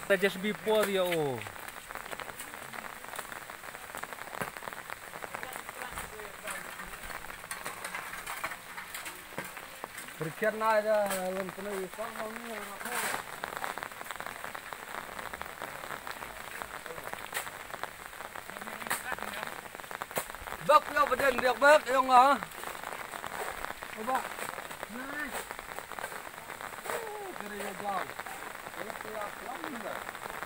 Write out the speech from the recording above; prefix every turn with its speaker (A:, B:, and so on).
A: just before dia oh. Berikan aja lem penuh ikan ini. Bác vô bên đây được bác không hả? Ô bác. Này. Cái này là giàu. Cái này là lắm rồi.